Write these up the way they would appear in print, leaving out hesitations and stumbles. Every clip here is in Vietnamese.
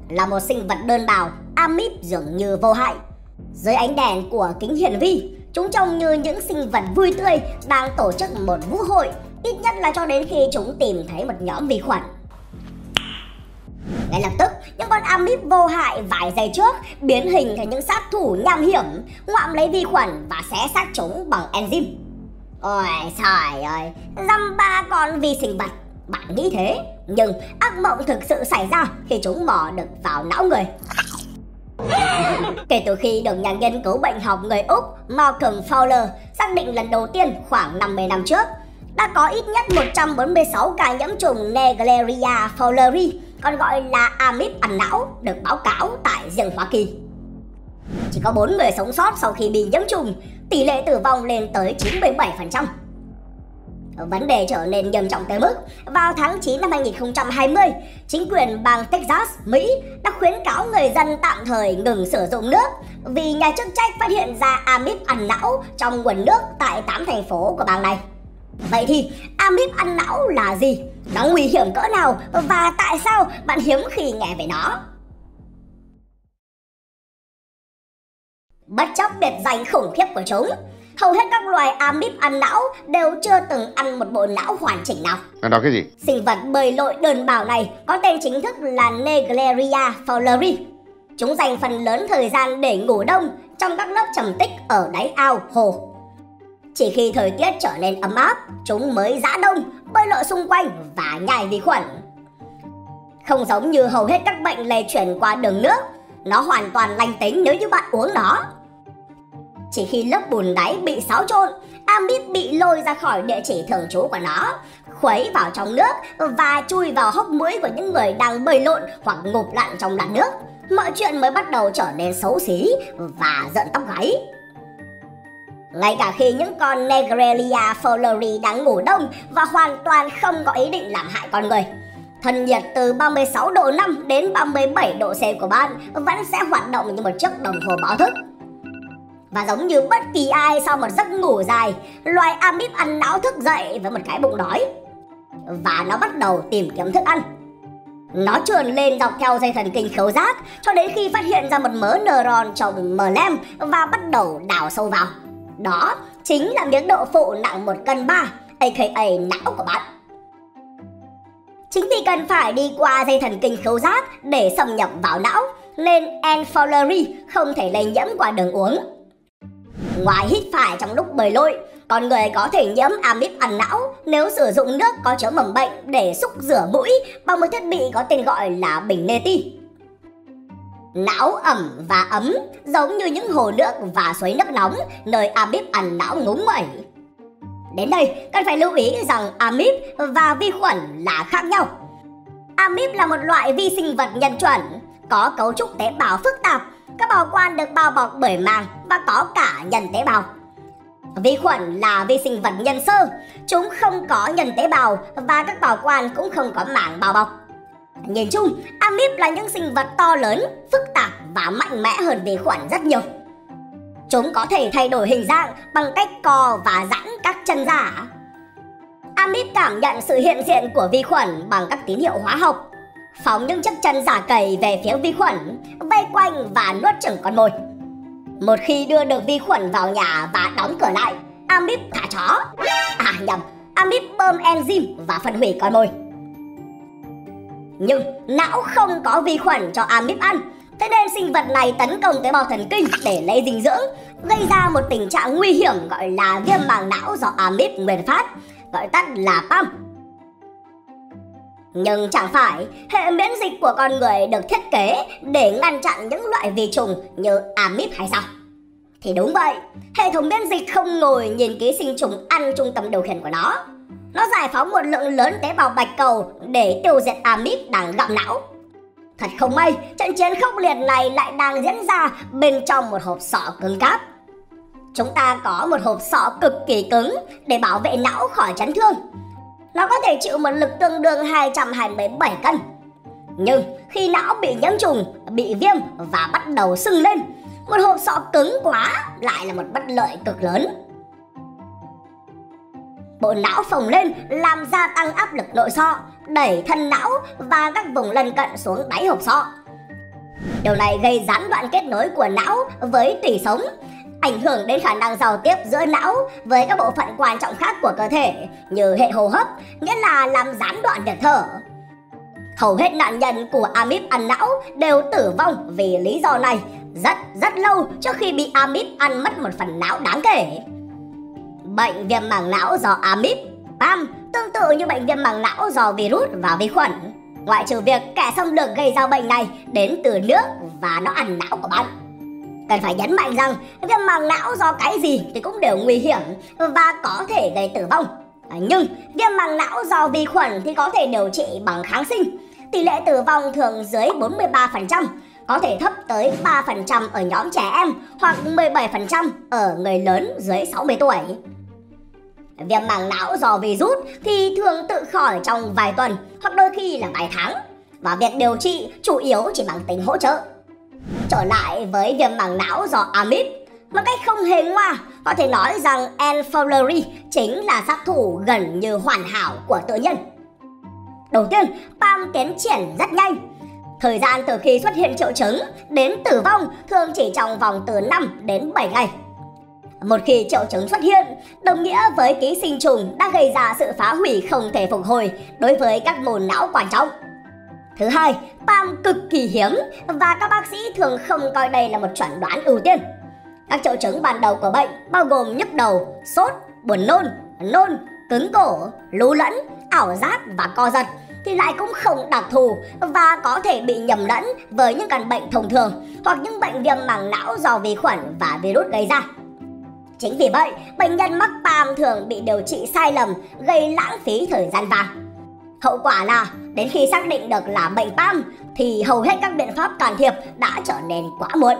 là một sinh vật đơn bào, amip dường như vô hại. Dưới ánh đèn của kính hiển vi, chúng trông như những sinh vật vui tươi đang tổ chức một vũ hội, ít nhất là cho đến khi chúng tìm thấy một nhóm vi khuẩn. Ngay lập tức, những con amip vô hại vài giây trước biến hình thành những sát thủ nham hiểm, ngoạm lấy vi khuẩn và xé xác chúng bằng enzyme. Ôi trời ơi, dăm ba con vi sinh vật, bạn nghĩ thế, nhưng ác mộng thực sự xảy ra khi chúng mò được vào não người. Kể từ khi được nhà nghiên cứu bệnh học người Úc Malcolm Fowler xác định lần đầu tiên khoảng 50 năm trước, đã có ít nhất 146 ca nhiễm trùng Naegleria fowleri, còn gọi là amip ăn não, được báo cáo tại riêng Hoa Kỳ. Chỉ có 4 người sống sót sau khi bị nhiễm trùng, tỷ lệ tử vong lên tới 97%. Vấn đề trở nên nghiêm trọng tới mức vào tháng 9 năm 2020, chính quyền bang Texas, Mỹ đã khuyến cáo người dân tạm thời ngừng sử dụng nước vì nhà chức trách phát hiện ra amip ăn não trong nguồn nước tại 8 thành phố của bang này. Vậy thì amip ăn não là gì? Nó nguy hiểm cỡ nào và tại sao bạn hiếm khi nghe về nó? Bất chấp biệt danh khủng khiếp của chúng, hầu hết các loài amip ăn não đều chưa từng ăn một bộ não hoàn chỉnh nào. Đó cái gì? Sinh vật bơi lội đơn bào này có tên chính thức là Naegleria fowleri. Chúng dành phần lớn thời gian để ngủ đông trong các lớp trầm tích ở đáy ao, hồ. Chỉ khi thời tiết trở nên ấm áp, chúng mới giã đông, bơi lội xung quanh và nhai vi khuẩn. Không giống như hầu hết các bệnh lây truyền qua đường nước, nó hoàn toàn lành tính nếu như bạn uống nó. Chỉ khi lớp bùn đáy bị xáo trộn, amip bị lôi ra khỏi địa chỉ thường trú của nó, khuấy vào trong nước và chui vào hốc mũi của những người đang bơi lội hoặc ngụp lặn trong làn nước. Mọi chuyện mới bắt đầu trở nên xấu xí và rợn tóc gáy. Ngay cả khi những con Naegleria fowleri đang ngủ đông và hoàn toàn không có ý định làm hại con người, thân nhiệt từ 36 độ 5 đến 37 độ C của bạn vẫn sẽ hoạt động như một chiếc đồng hồ báo thức. Và giống như bất kỳ ai sau một giấc ngủ dài, loài amip ăn não thức dậy với một cái bụng đói. Và nó bắt đầu tìm kiếm thức ăn. Nó trườn lên dọc theo dây thần kinh khứu giác cho đến khi phát hiện ra một mớ neuron trong mờ lem và bắt đầu đào sâu vào. Đó chính là miếng đậu phụ nặng 1,3 cân, aka não của bạn. Chính vì cần phải đi qua dây thần kinh khứu giác để xâm nhập vào não, nên N. fowleri không thể lây nhiễm qua đường uống. Ngoài hít phải trong lúc bơi lội, con người có thể nhiễm amip ăn não nếu sử dụng nước có chứa mầm bệnh để xúc rửa mũi bằng một thiết bị có tên gọi là bình neti. Não ẩm và ấm giống như những hồ nước và suối nước nóng nơi amip ăn não ngúng nguẩy. Đến đây, cần phải lưu ý rằng amip và vi khuẩn là khác nhau. Amip là một loại vi sinh vật nhân chuẩn, có cấu trúc tế bào phức tạp, các bào quan được bao bọc bởi màng và có cả nhân tế bào. Vi khuẩn là vi sinh vật nhân sơ, chúng không có nhân tế bào và các bào quan cũng không có màng bao bọc. Nhìn chung, amip là những sinh vật to lớn, phức tạp và mạnh mẽ hơn vi khuẩn rất nhiều. Chúng có thể thay đổi hình dạng bằng cách co và giãn các chân ra. Amip cảm nhận sự hiện diện của vi khuẩn bằng các tín hiệu hóa học, phóng những chiếc chân giả cầy về phía vi khuẩn, vây quanh và nuốt chửng con mồi. Một khi đưa được vi khuẩn vào nhà và đóng cửa lại, amip thả chó. Amip bơm enzyme và phân hủy con mồi. Nhưng não không có vi khuẩn cho amip ăn, thế nên sinh vật này tấn công tế bào thần kinh để lấy dinh dưỡng, gây ra một tình trạng nguy hiểm gọi là viêm màng não do amip nguyên phát, gọi tắt là PAM. Nhưng chẳng phải hệ miễn dịch của con người được thiết kế để ngăn chặn những loại vi trùng như amip hay sao? Thì đúng vậy, hệ thống miễn dịch không ngồi nhìn ký sinh trùng ăn trung tâm điều khiển của nó. Nó giải phóng một lượng lớn tế bào bạch cầu để tiêu diệt amip đang gặm não. Thật không may, trận chiến khốc liệt này lại đang diễn ra bên trong một hộp sọ cứng cáp. Chúng ta có một hộp sọ cực kỳ cứng để bảo vệ não khỏi chấn thương. Nó có thể chịu một lực tương đương 227 cân. Nhưng khi não bị nhiễm trùng, bị viêm và bắt đầu sưng lên, một hộp sọ cứng quá lại là một bất lợi cực lớn. Bộ não phồng lên làm gia tăng áp lực nội sọ, đẩy thân não và các vùng lân cận xuống đáy hộp sọ. Điều này gây gián đoạn kết nối của não với tủy sống, ảnh hưởng đến khả năng giao tiếp giữa não với các bộ phận quan trọng khác của cơ thể như hệ hô hấp, nghĩa là làm gián đoạn việc thở. Hầu hết nạn nhân của amip ăn não đều tử vong vì lý do này rất lâu trước khi bị amip ăn mất một phần não đáng kể. Bệnh viêm màng não do amip, PAM, tương tự như bệnh viêm màng não do virus và vi khuẩn, ngoại trừ việc kẻ xâm lược gây ra bệnh này đến từ nước và nó ăn não của bạn. Cần phải nhấn mạnh rằng viêm màng não do cái gì thì cũng đều nguy hiểm và có thể gây tử vong. Nhưng viêm màng não do vi khuẩn thì có thể điều trị bằng kháng sinh. Tỷ lệ tử vong thường dưới 43%, có thể thấp tới 3% ở nhóm trẻ em hoặc 17% ở người lớn dưới 60 tuổi. Viêm màng não do virus thì thường tự khỏi trong vài tuần hoặc đôi khi là vài tháng, và việc điều trị chủ yếu chỉ bằng tính hỗ trợ. Trở lại với viêm màng não do amip, một cách không hề ngoa, có thể nói rằng N. fowleri chính là sát thủ gần như hoàn hảo của tự nhiên. Đầu tiên, PAM tiến triển rất nhanh. Thời gian từ khi xuất hiện triệu chứng đến tử vong thường chỉ trong vòng từ 5 đến 7 ngày. Một khi triệu chứng xuất hiện, đồng nghĩa với ký sinh trùng đã gây ra sự phá hủy không thể phục hồi đối với các môn não quan trọng. Thứ hai, PAM cực kỳ hiếm và các bác sĩ thường không coi đây là một chuẩn đoán ưu tiên. Các triệu chứng ban đầu của bệnh bao gồm nhức đầu, sốt, buồn nôn, cứng cổ, lú lẫn, ảo giác và co giật thì lại cũng không đặc thù và có thể bị nhầm lẫn với những căn bệnh thông thường hoặc những bệnh viêm màng não do vi khuẩn và virus gây ra. Chính vì vậy, bệnh nhân mắc PAM thường bị điều trị sai lầm, gây lãng phí thời gian vàng. Hậu quả là đến khi xác định được là bệnh PAM thì hầu hết các biện pháp can thiệp đã trở nên quá muộn.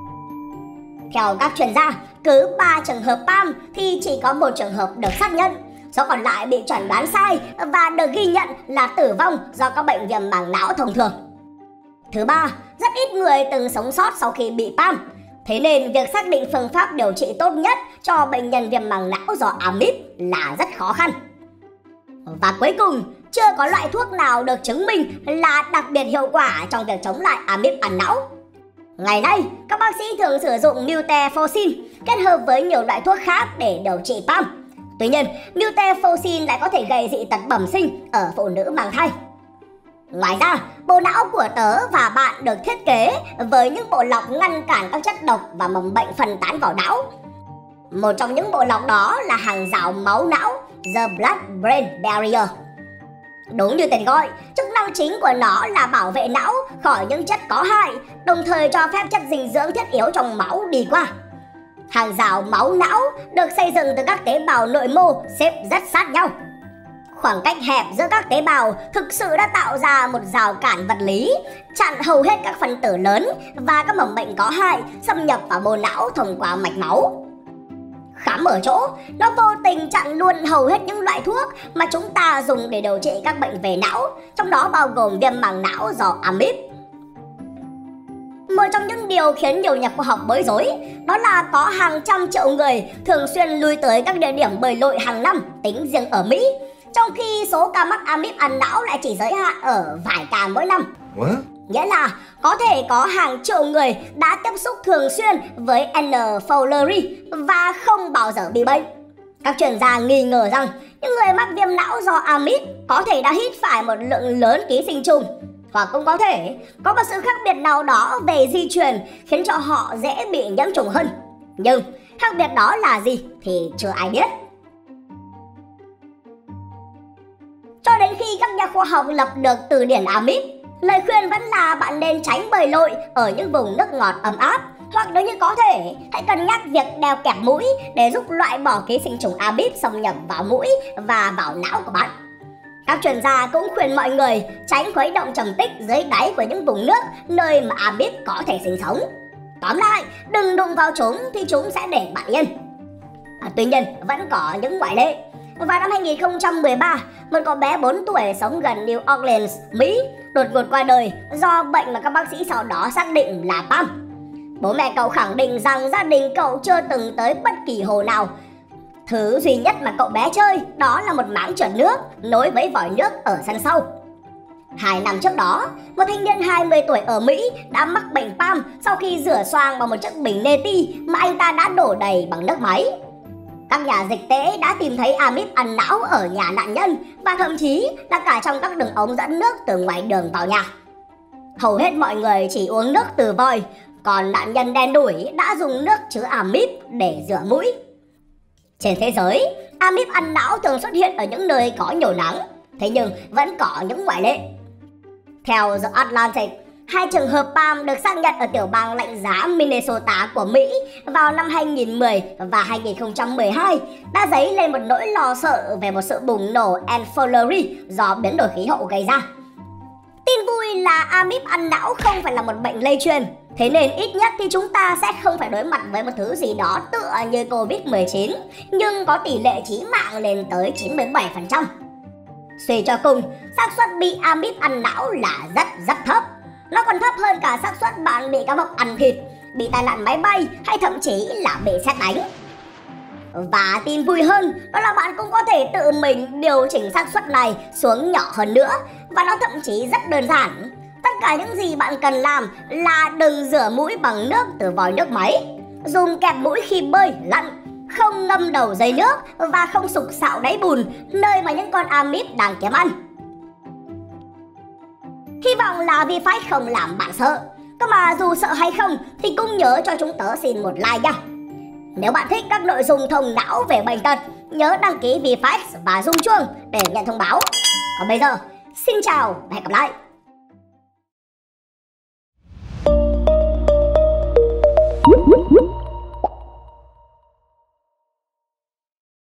Theo các chuyên gia, cứ 3 trường hợp PAM thì chỉ có 1 trường hợp được xác nhận, số còn lại bị chẩn đoán sai và được ghi nhận là tử vong do các bệnh viêm màng não thông thường. Thứ ba, rất ít người từng sống sót sau khi bị PAM. Thế nên việc xác định phương pháp điều trị tốt nhất cho bệnh nhân viêm màng não do amip là rất khó khăn. Và cuối cùng, chưa có loại thuốc nào được chứng minh là đặc biệt hiệu quả trong việc chống lại amip ăn não. Ngày nay, các bác sĩ thường sử dụng mutaforcin kết hợp với nhiều loại thuốc khác để điều trị PAM. Tuy nhiên, mutaforcin lại có thể gây dị tật bẩm sinh ở phụ nữ mang thai. Ngoài ra, bộ não của tớ và bạn được thiết kế với những bộ lọc ngăn cản các chất độc và mầm bệnh phân tán vào não. Một trong những bộ lọc đó là hàng rào máu não, The Blood-Brain Barrier. Đúng như tên gọi, chức năng chính của nó là bảo vệ não khỏi những chất có hại, đồng thời cho phép chất dinh dưỡng thiết yếu trong máu đi qua. Hàng rào máu não được xây dựng từ các tế bào nội mô xếp rất sát nhau. Khoảng cách hẹp giữa các tế bào thực sự đã tạo ra một rào cản vật lý, chặn hầu hết các phân tử lớn và các mầm bệnh có hại xâm nhập vào mô não thông qua mạch máu. Khám ở chỗ, nó vô tình chặn luôn hầu hết những loại thuốc mà chúng ta dùng để điều trị các bệnh về não, trong đó bao gồm viêm màng não do amip. Một trong những điều khiến nhiều nhà khoa học bối rối đó là có hàng trăm triệu người thường xuyên lui tới các địa điểm bơi lội hàng năm tính riêng ở Mỹ, trong khi số ca mắc amip ăn não lại chỉ giới hạn ở vài ca mỗi năm. What? Nghĩa là có thể có hàng triệu người đã tiếp xúc thường xuyên với N. fowleri và không bao giờ bị bệnh. Các chuyên gia nghi ngờ rằng những người mắc viêm não do amip có thể đã hít phải một lượng lớn ký sinh trùng, hoặc cũng có thể có một sự khác biệt nào đó về di truyền khiến cho họ dễ bị nhiễm trùng hơn. Nhưng khác biệt đó là gì thì chưa ai biết. Cho đến khi các nhà khoa học lập được từ điển amip, lời khuyên vẫn là bạn nên tránh bơi lội ở những vùng nước ngọt ấm áp, hoặc nếu như có thể, hãy cân nhắc việc đeo kẹp mũi để giúp loại bỏ ký sinh trùng amip xâm nhập vào mũi và vào não của bạn. Các chuyên gia cũng khuyên mọi người tránh khuấy động trầm tích dưới đáy của những vùng nước nơi mà amip có thể sinh sống. Tóm lại, đừng đụng vào chúng thì chúng sẽ để bạn yên. Tuy nhiên, vẫn có những ngoại lệ. Vào năm 2013, một cậu bé 4 tuổi sống gần New Orleans, Mỹ đột ngột qua đời do bệnh mà các bác sĩ sau đó xác định là PAM. Bố mẹ cậu khẳng định rằng gia đình cậu chưa từng tới bất kỳ hồ nào. Thứ duy nhất mà cậu bé chơi đó là một máng trượt nước nối với vòi nước ở sân sau. 2 năm trước đó, một thanh niên 20 tuổi ở Mỹ đã mắc bệnh PAM sau khi rửa xoang bằng một chiếc bình neti mà anh ta đã đổ đầy bằng nước máy. Các nhà dịch tễ đã tìm thấy amip ăn não ở nhà nạn nhân và thậm chí là cả trong các đường ống dẫn nước từ ngoài đường vào nhà. Hầu hết mọi người chỉ uống nước từ vòi, còn nạn nhân đen đủi đã dùng nước chứa amip để rửa mũi. Trên thế giới, amip ăn não thường xuất hiện ở những nơi có nhiều nắng, thế nhưng vẫn có những ngoại lệ. Theo The Atlantic, 2 trường hợp PAM được xác nhận ở tiểu bang lạnh giá Minnesota của Mỹ vào năm 2010 và 2012 đã dấy lên một nỗi lo sợ về một sự bùng nổ encephalitis do biến đổi khí hậu gây ra. Tin vui là amip ăn não không phải là một bệnh lây truyền, thế nên ít nhất thì chúng ta sẽ không phải đối mặt với một thứ gì đó tựa như Covid-19, nhưng có tỷ lệ chí mạng lên tới 97%. Suy cho cùng, xác suất bị amip ăn não là rất thấp. Nó còn thấp hơn cả xác suất bạn bị cá mập ăn thịt, bị tai nạn máy bay hay thậm chí là bị sét đánh. Và tin vui hơn đó là bạn cũng có thể tự mình điều chỉnh xác suất này xuống nhỏ hơn nữa, và nó thậm chí rất đơn giản. Tất cả những gì bạn cần làm là đừng rửa mũi bằng nước từ vòi nước máy, dùng kẹp mũi khi bơi, lặn, không ngâm đầu dưới nước và không sục sạo đáy bùn nơi mà những con amip đang kiếm ăn. Hy vọng là VFACTS không làm bạn sợ. Cơ mà dù sợ hay không thì cũng nhớ cho chúng tớ xin một like nha. Nếu bạn thích các nội dung thông não về bệnh tật, nhớ đăng ký VFACTS và rung chuông để nhận thông báo. Còn bây giờ, xin chào và hẹn gặp lại.